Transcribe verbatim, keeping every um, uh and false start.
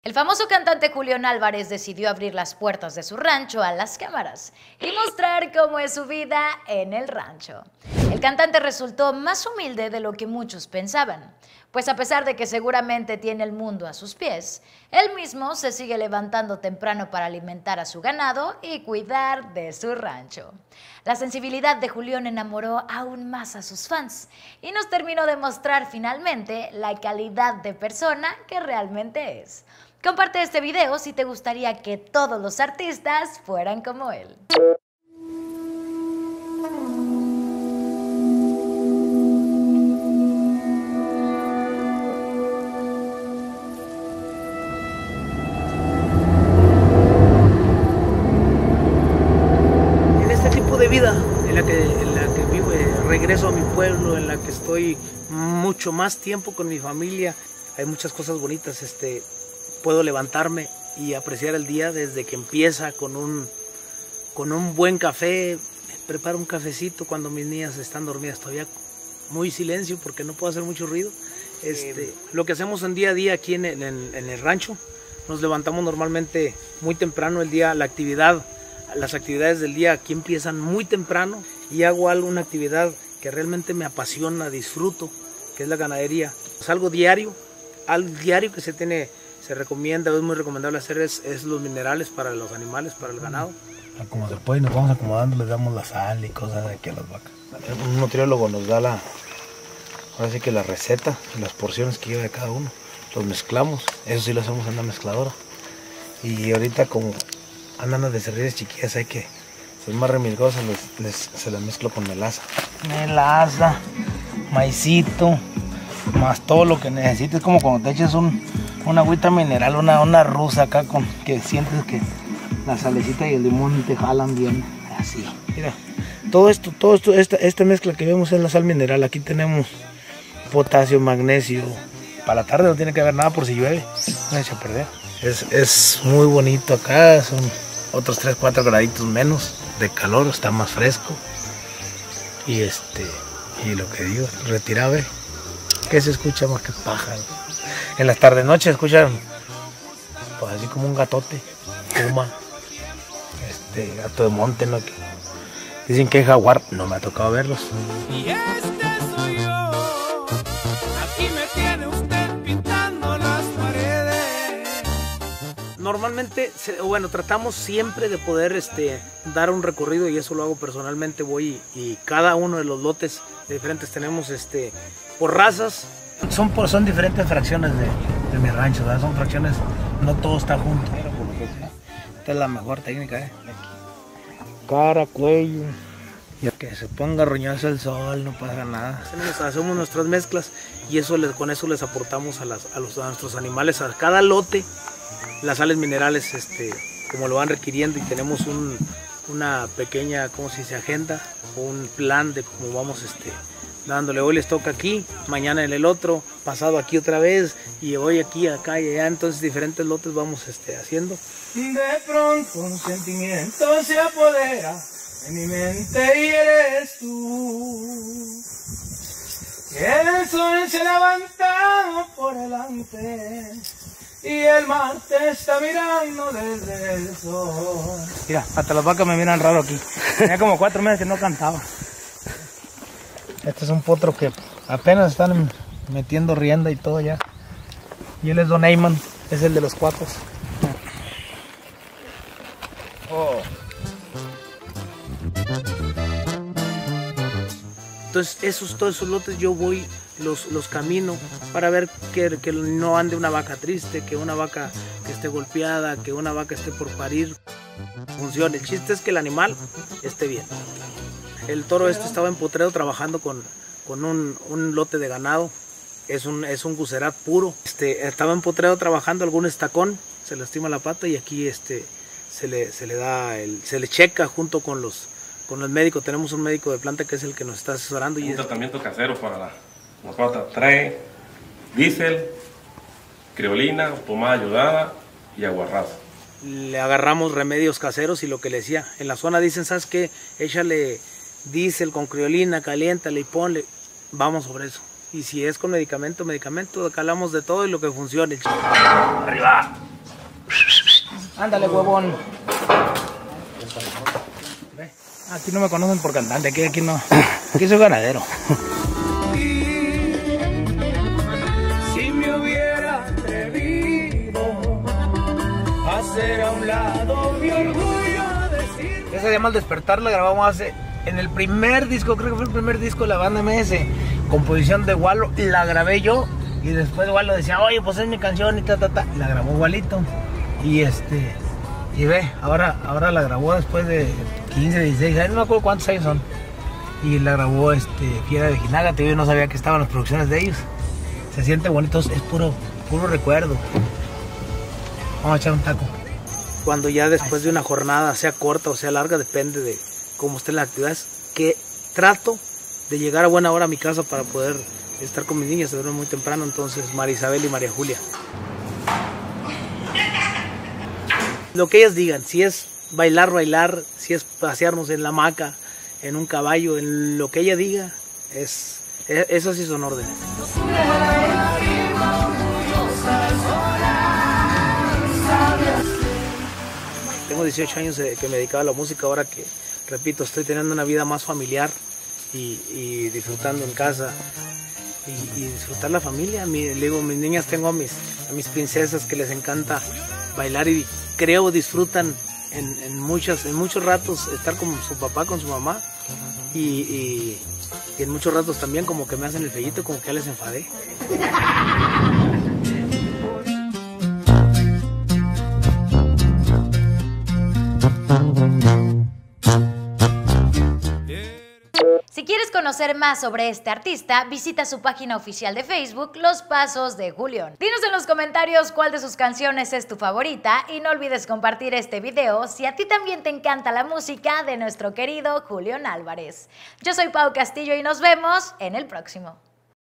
El famoso cantante Julián Álvarez decidió abrir las puertas de su rancho a las cámaras y mostrar cómo es su vida en el rancho. El cantante resultó más humilde de lo que muchos pensaban, pues a pesar de que seguramente tiene el mundo a sus pies, él mismo se sigue levantando temprano para alimentar a su ganado y cuidar de su rancho. La sensibilidad de Julián enamoró aún más a sus fans y nos terminó de mostrar finalmente la calidad de persona que realmente es. Comparte este video si te gustaría que todos los artistas fueran como él. En este tipo de vida en la que, en la que vivo, regreso a mi pueblo, en la que estoy mucho más tiempo con mi familia, hay muchas cosas bonitas. Este, puedo levantarme y apreciar el día desde que empieza con un, con un buen café. Preparo un cafecito cuando mis niñas están dormidas, todavía muy silencio porque no puedo hacer mucho ruido. Este, lo que hacemos en día a día aquí en, en, en el rancho, nos levantamos normalmente muy temprano el día, la actividad, las actividades del día aquí empiezan muy temprano y hago algo, una actividad que realmente me apasiona, disfruto, que es la ganadería. Es algo diario, algo diario que se tiene, se recomienda, es muy recomendable hacer es, es los minerales para los animales, para el ganado. Como se puede, nos vamos acomodando, les damos la sal y cosas de aquí a las vacas. Un nutriólogo nos da la, ahora sí que la receta, las porciones que lleva de cada uno. Los mezclamos, eso sí lo hacemos en la mezcladora. Y ahorita como andan las becerrillas chiquillas, hay que ser más remilgosos, les, les, se las mezclo con melaza. Melaza, maicito, más todo lo que necesites, como cuando te echas un, una agüita mineral, una, una rusa acá con que sientes que la salecita y el limón te jalan bien, así. Mira, todo esto, todo esto, esta, esta mezcla que vemos es la sal mineral. Aquí tenemos potasio, magnesio. Para la tarde no tiene que haber nada por si llueve, no echa a perder. Es, es muy bonito acá, son otros tres, cuatro graditos menos de calor, está más fresco. Y este, y lo que digo, retirable, que se escucha más que pájaros. En las tardes noches escuchan pues así como un gatote, puma, este gato de monte, ¿no? Que dicen que es jaguar, no me ha tocado verlos. Y este soy yo, aquí me tiene usted pintando las paredes. Normalmente, bueno, tratamos siempre de poder este, dar un recorrido y eso lo hago personalmente. Voy y, y cada uno de los lotes diferentes tenemos este, por razas. Son, por, son diferentes fracciones de, de mi rancho, ¿verdad? Son fracciones, no todo está junto. Esta es la mejor técnica, ¿eh? Cara, cuello, y que se ponga roñoso el sol, no pasa nada. Hacemos, hacemos nuestras mezclas y eso les, con eso les aportamos a, las, a, los, a nuestros animales, a cada lote, las sales minerales este, como lo van requiriendo, y tenemos un, una pequeña, ¿cómo se dice?, agenda, un plan de cómo vamos este, dándole. Hoy les toca aquí, mañana en el otro, pasado aquí otra vez, y hoy aquí, acá y allá. Entonces diferentes lotes vamos este, haciendo. De pronto un sentimiento se apodera en mi mente y eres tú. El sol se ha levantado por delante y el mar te está mirando desde el sol. Mira, hasta las vacas me miran raro aquí. Tenía como cuatro meses que no cantaba. Este es un potro que apenas están metiendo rienda y todo ya. Y él es Don Eyman, es el de los cuatos. Oh. Entonces esos, todos esos lotes yo voy, los, los camino para ver que, que no ande una vaca triste, que una vaca que esté golpeada, que una vaca esté por parir. Funcione. El chiste es que el animal esté bien. El toro este estaba en potrero trabajando con, con un, un lote de ganado. Es un, es un gucerat puro. Este, estaba en potrero trabajando, algún estacón, se lastima la pata y aquí este, se, le, se le da, el, se le checa junto con los, con los médicos. Tenemos un médico de planta que es el que nos está asesorando. Un y es... tratamiento casero para la, la pata. Trae diésel, criolina, pomada ayudada y aguarrás. Le agarramos remedios caseros y lo que le decía, en la zona dicen, ¿sabes qué? Échale diésel con criolina, caliéntale y ponle. Vamos sobre eso. Y si es con medicamento, medicamento, calamos de todo y lo que funcione. ¡Arriba! Ándale, huevón. Aquí no me conocen por cantante, aquí, aquí no. Aquí soy ganadero. Si me hubiera atrevido a hacer a un lado mi orgullo decir. Esa se llama El Despertar, la grabamos hace en el primer disco, creo que fue el primer disco de la banda M S, composición de Walo, la grabé yo y después Walo decía, oye, pues es mi canción y ta, ta, ta, y la grabó Walito y este, y ve, ahora, ahora la grabó después de quince, dieciséis años, no me acuerdo cuántos años son, y la grabó este, Fiera de Jinaga, yo no sabía que estaban las producciones de ellos, se siente bonito, es puro, puro recuerdo. Vamos a echar un taco. Cuando ya después de una jornada, sea corta o sea larga, depende de cómo estén las actividades, que trato de llegar a buena hora a mi casa para poder estar con mis niñas, se duermen muy temprano, entonces María Isabel y María Julia. Lo que ellas digan, si es bailar, bailar, si es pasearnos en la hamaca, en un caballo, en lo que ella diga, es, es eso sí son órdenes. Tengo dieciocho años que me dedicaba a la música, ahora que, repito, estoy teniendo una vida más familiar y, y disfrutando en casa y, y disfrutar la familia. Mi, le digo, mis niñas, tengo a mis, a mis princesas que les encanta bailar y creo disfrutan en, en, muchas, en muchos ratos estar con su papá, con su mamá y, y, y en muchos ratos también como que me hacen el fellito, como que ya les enfadé. Si quieres conocer más sobre este artista, visita su página oficial de Facebook, Los Pasos de Julión. Dinos en los comentarios cuál de sus canciones es tu favorita y no olvides compartir este video si a ti también te encanta la música de nuestro querido Julión Álvarez. Yo soy Pau Castillo y nos vemos en el próximo.